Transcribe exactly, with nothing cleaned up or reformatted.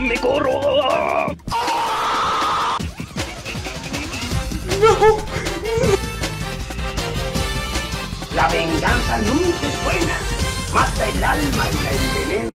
¡Me corro! ¡No! La venganza nunca es buena. Mata el alma y la